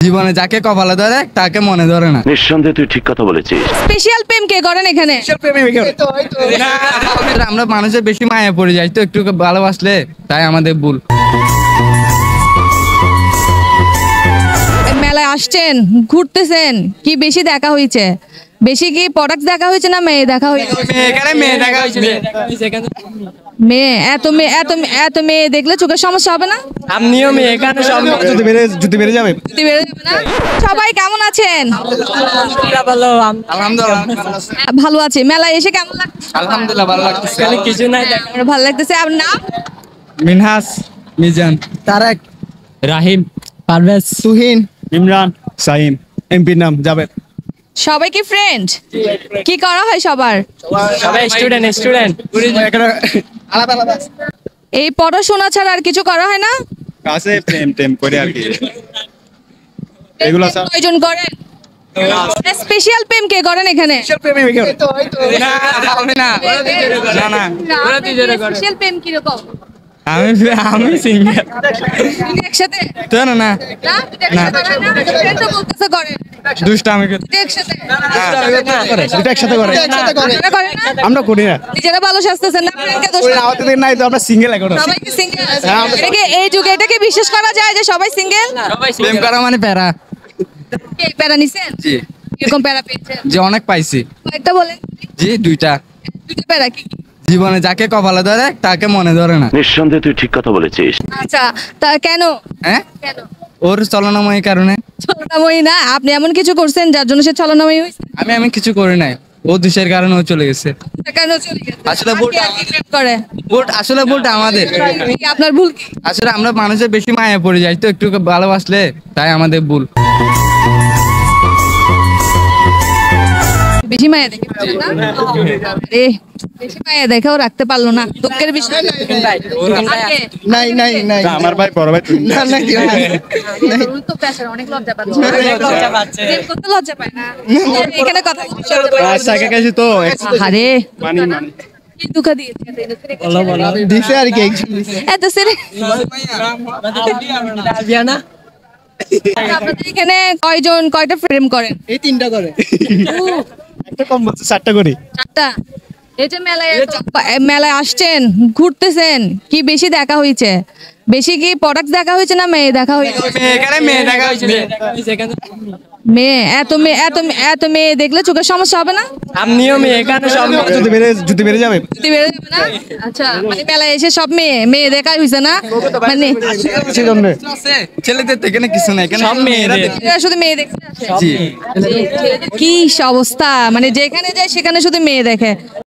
জীবনে যাকে কপালে ধরে তাকে মনে ধরে না। নিঃসন্দেহে তুই ঠিক কথা বলেছিস। স্পেশাল প্রেম কে করেন এখানে? আমরা মানুষের বেশি মায়া পড়ে যাই তো, একটু ভালোবাসলে তাই আমাদের ভুল। মেলায় আসছেন, ঘুরতেছেন, কি বেশি দেখা হয়েছে? বেশি কি প্রোডাক্ট দেখা হয়েছে না মেয়ে দেখা হয়েছে? মেয়ে দেখা হয়েছে। মেয়ে এত মেয়ে দেখলে চোখের সমস্যা হবে না? আপনিও মেয়ে এখানে সব জুতি বেড়ে যাবে। যদি বেড়ে যাবে না? সবাই কেমন আছেন? ভালো আলহামদুলিল্লাহ ভালো আছি। মেলায় এসে কেমন লাগছে? আলহামদুলিল্লাহ ভালো লাগতেছে। খালি কিছু নাই আমার ভালো লাগতেছে। আপনার নাম? মিনহাস, মিজান, তারেক, রাহিম, পারভেজ, তুহিন, ইমরান, সাইম, এমপির নাম জাবেদ। সবাই কি ফ্রেন্ড? কি করা হয় সবার? সবাই স্টুডেন্ট আলাদা আলাদা। এই পড়াশোনা ছাড়া আর কিছু করা হয় না? কাছে প্রেম টেম করে আর কি এগুলো স্যার। কয়জন করেন? স্পেশাল প্রেম কে করেন এখানে? আমি না না না স্পেশাল প্রেম কি রকম? আমি সিঙ্গেল। একসাথে তো না না না ফ্রেন্ড তো বলতেছে করেন দুষ্ট আমি একসাথে। দুটো একসাথে করে আপনারা করেন না? আমরা করি না। নিজেরা ভালো সাজতেছেন না, ফ্রেন্ডকে দোষ দেন। আমাদের নাই তো, আমরা সিঙ্গেল এখনো। সবাই কি সিঙ্গেল? এটাকে এই যুগে এটাকে বিশ্বাস করা যায় যে সবাই সিঙ্গেল? প্রেম করা মানে প্যারা। কে প্যারা নিছেন? জি এরকম প্যারা পেয়েছেন? যে অনেক পাইছি। কয়েকটা বলেন। জি দুইটা। দুটো প্যারা কি কি? জীবনে যাকে কপালে ধরে তাকে মনে ধরে না। নিঃসন্দেহে তুই ঠিক কথা বলেছিস। আচ্ছা, তা কেন? হ্যাঁ, কেন? ওর চলনাময়ী কারণে। ছলনাময়ী না, আপনি এমন কিছু করছেন যার জন্য সে ছলনাময়ী হয়েছে? আমি কিছু করি নাই, ও দুষের কারণে ও চলে গেছে। কেন চলে গেছে? আসলে আর ভুল কি আর কি প্রেম করে? ভুলটা আমাদের। কি আপনার ভুল কি? আসলে আমরা মানুষের বেশি মায়া পড়ে যাই তো, একটু ভালোবাসলে তাই আমাদের ভুল। বেশি মায়া দেখে ফেলেন না? আরে, বেশি মায়া দেখেও রাখতে পারলো না, দুঃখের বিষয়। আর কে? নাই নাই নাই। আমার ভাই বড় ভাই। না না কেউ নাই। ওর তো প্রেশার, অনেক লজ্জা পাচ্ছে। প্রেম করতে লজ্জা পায় না। এখানে কথা বলতে লজ্জা পায়। সাইকে গেছি তো আরে, মানি কি দুঃখ দিয়েছে? দিছে আর কি একজন দিছে। এত সিরে আপনাদের এখানে কয়টা প্রেম করেন? এই তিনটা করে। একটা কম বলছে, 4টা করি। চারটা। এই যে মেলায় আসছেন, ঘুরতেছেন, কি বেশি দেখা হয়েছে? বেশি কি প্রোডাক্ট দেখা হয়েছে না মেয়ে দেখা হয়েছে? মেয়ে দেখা হয়েছে। মেয়ে এত মেয়ে দেখলে চোখের সমস্যা হবে না? আপনিও মেয়ে এখানে সব জুতি বেড়ে যাবে। যদি বেড়ে যাবে না? আচ্ছা, মানে মেলায় এসে সব মেয়ে দেখাই হয়েছে না? মানে ছেলেদের তো এখানে কিছু নাই, এখানে সব মেয়েদের। এরা শুধু মেয়ে দেখতে আসে? জি কি অবস্থা, মানে যেখানে যায় সেখানে শুধু মেয়ে দেখে।